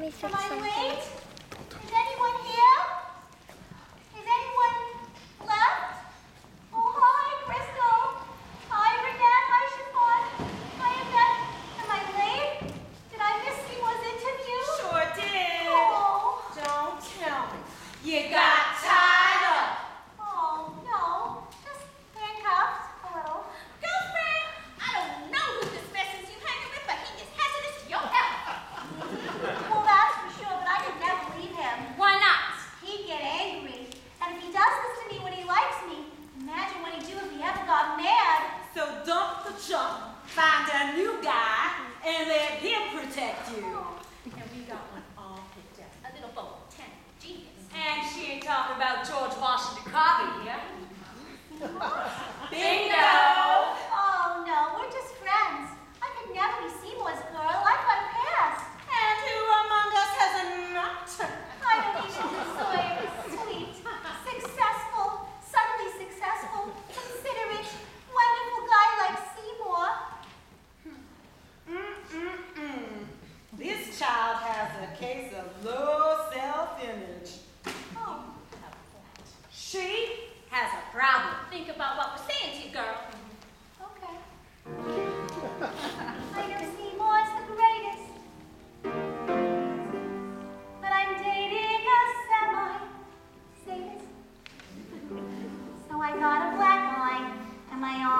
me fix Am I something. late? Is anyone here? Is anyone left? Oh, hi, Crystal. Hi, Renette. Hi, Chiffon. Hi, Yvette. Am I late? Did I miss Seymour's interview? Sure did. Oh. Don't tell me. You got tied up. Oh, no. Just handcuffed a little. Girlfriend, I don't know who this messes you hanging with, but he is hazardous to your health. Well, that's for sure, but I could never leave him. Why not? He'd get angry. And if he does this to me when he likes me, imagine what he'd do if he ever got mad. So dump the chunk, find a new guy, and let him protect you. And we got one all picked out. A little bowl, 10, genius. And she ain't talking about George Washington Coffee here. Bingo! Oh, no, we're just friends. I could never be Seymour's girl. I've got a past. And who among us has a nut? I don't even deserve sweet, successful, suddenly successful, considerate, wonderful guy like Seymour. This child has a case of low self-image. Oh, She has a problem. Think about what we're saying to you, girl. okay. I know Seymour's the greatest. But I'm dating a semi-sadist. So I got a black eye and my